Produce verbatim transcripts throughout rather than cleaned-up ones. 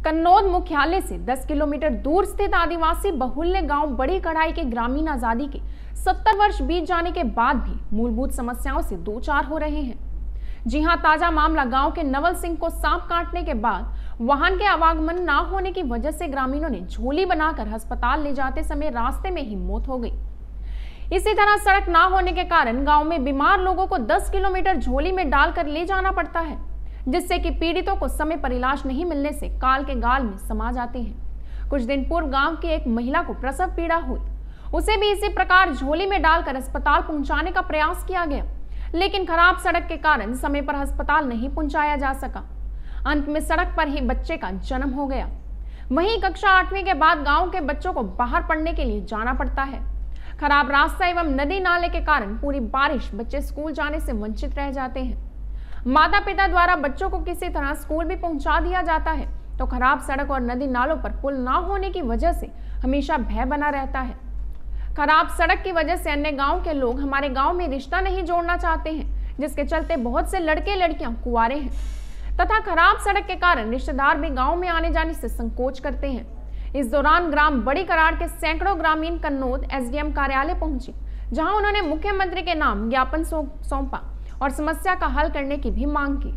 कन्नौज मुख्यालय से दस किलोमीटर दूर स्थित आदिवासी बहुल्य गांव बड़ी कढ़ाई के ग्रामीण आजादी के सत्तर वर्ष बीत जाने के बाद भी मूलभूत समस्याओं से दो चार हो रहे हैं। जी हां, ताजा मामला गांव के नवल सिंह को सांप काटने के बाद वाहन के आवागमन न होने की वजह से ग्रामीणों ने झोली बनाकर अस्पताल ले जाते समय रास्ते में ही मौत हो गई। इसी तरह सड़क न होने के कारण गांव में बीमार लोगों को दस किलोमीटर झोली में डालकर ले जाना पड़ता है, जिससे कि पीड़ितों को समय पर इलाज नहीं मिलने से काल के गाल में समा जाते हैं। कुछ दिन पूर्व गांव की एक महिला को प्रसव पीड़ा हुई, उसे भी इसी प्रकार झोली में डालकर अस्पताल पहुंचाने का प्रयास किया गया, लेकिन खराब सड़क के कारण समय पर अस्पताल नहीं पहुंचाया जा सका। अंत में सड़क पर ही बच्चे का जन्म हो गया। वहीं कक्षा आठवीं के बाद गांव के बच्चों को बाहर पढ़ने के लिए जाना पड़ता है। खराब रास्ता एवं नदी नाले के कारण पूरी बारिश बच्चे स्कूल जाने से वंचित रह जाते हैं। माता पिता द्वारा बच्चों को किसी तरह स्कूल भी पहुंचा दिया जाता है, तो खराब सड़क और नदी नालों पर पुल ना होने की वजह से हमेशा भय बना रहता है। खराब सड़क की वजह से अन्य गांव के लोग हमारे गांव में रिश्ता नहीं जोड़ना चाहते हैं, जिसके चलते बहुत से लड़के लड़कियां कुंवारे हैं तथा खराब सड़क के कारण रिश्तेदार भी गांव में आने जाने से संकोच करते हैं। इस दौरान ग्राम बड़ी कराड़ के सैकड़ों ग्रामीण कन्नौज एसडीएम कार्यालय पहुंचे, जहां उन्होंने मुख्यमंत्री के नाम ज्ञापन सौंपा और समस्या का हल करने की भी मांग की।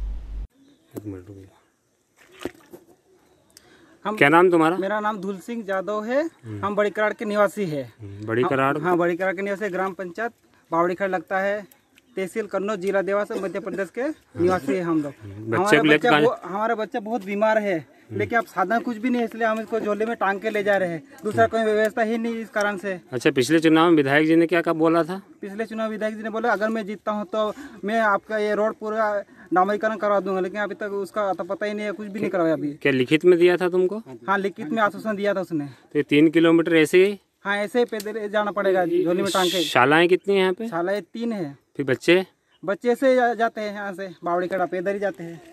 हम क्या नाम तुम्हारा? मेरा नाम धूल सिंह यादव है। हम बड़ी कराड़ के निवासी है। बड़ी कराड़? हाँ, बड़ी कराड़ के निवासी। ग्राम पंचायत बावड़ी खड़ लगता है, तहसील कन्नौज, जिला देवास, मध्य प्रदेश के निवासी है हम लोग। हमारा बच्चा हमारा बच्चा बहुत बीमार है, लेकिन अब साधन कुछ भी नहीं है, इसलिए हम इसको झोले में टांग के ले जा रहे हैं। दूसरा कोई व्यवस्था ही नहीं इस कारण से। अच्छा, पिछले चुनाव में विधायक जी ने क्या क्या बोला था? पिछले चुनाव विधायक जी ने बोला अगर मैं जीतता हूं तो मैं आपका ये रोड पूरा डामरीकरण करवा दूंगा, लेकिन अभी तक उसका तो पता ही नहीं है, कुछ भी नहीं करवाया अभी। क्या लिखित में दिया था तुमको? हाँ, लिखित में आश्वासन दिया था उसने। तो तीन किलोमीटर ऐसे ही? हाँ, ऐसे ही पैदल जाना पड़ेगा झोली में टांग के। शालाएं कितनी है यहाँ पे? शालाएं तीन है। फिर बच्चे बच्चे से जा, जाते हैं यहाँ से बावड़ी खड़ा पैदल ही जाते हैं।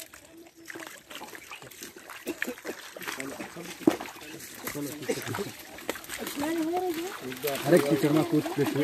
अरे कीचड़ में कूद के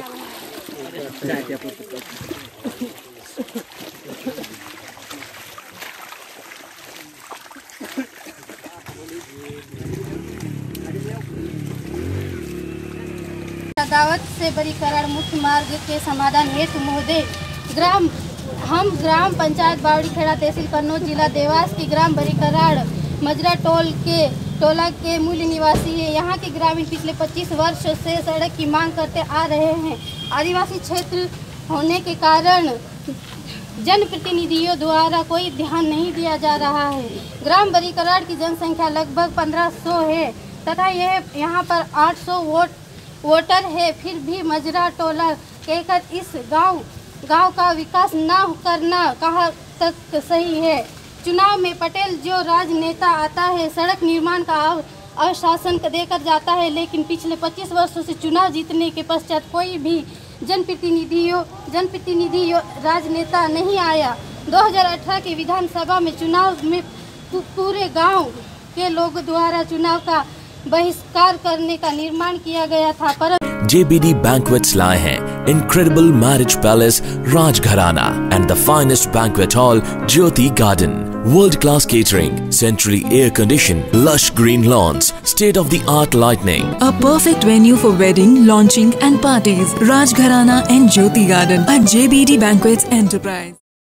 दावत से बड़ी कराड़ मुख्य मार्ग के समाधान हेतु महोदय ग्राम हम ग्राम पंचायत बावड़ी खेड़ा, तहसील कन्नौज, जिला देवास की ग्राम बड़ी कराड़ मजरा टोल के टोला के मूल निवासी है। यहाँ के ग्रामीण पिछले पच्चीस वर्ष से सड़क की मांग करते आ रहे हैं। आदिवासी क्षेत्र होने के कारण जनप्रतिनिधियों द्वारा कोई ध्यान नहीं दिया जा रहा है। ग्राम बड़ी कराड़ की जनसंख्या लगभग पंद्रह सौ है तथा यह यहाँ पर आठ सौ वोट वोटर है। फिर भी मजरा टोला कहकर इस गांव गांव का विकास न करना कहाँ तक सही है। चुनाव में पटेल जो राजनेता आता है सड़क निर्माण का आश्वासन देकर जाता है, लेकिन पिछले पच्चीस वर्षों से चुनाव जीतने के पश्चात कोई भी जनप्रतिनिधियों जनप्रतिनिधि राजनेता नहीं आया। दो हज़ार अठारह के विधानसभा में चुनाव में पूरे गांव के लोगों द्वारा चुनाव का बहिष्कार करने का निर्माण किया गया था, पर J B D Banquets लाए हैं incredible marriage palace Rajgharana and the finest banquet hall Jyoti Garden, world class catering, centrally air conditioned, lush green lawns, state of the art lighting, a perfect venue for wedding, launching and parties. Rajgharana and Jyoti Garden at J B D Banquets Enterprise।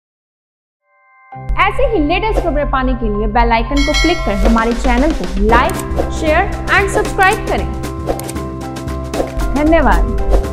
ऐसे ही latest खबरें पाने के लिए bell icon को click कर हमारे channel को like, share and subscribe करें। धन्यवाद।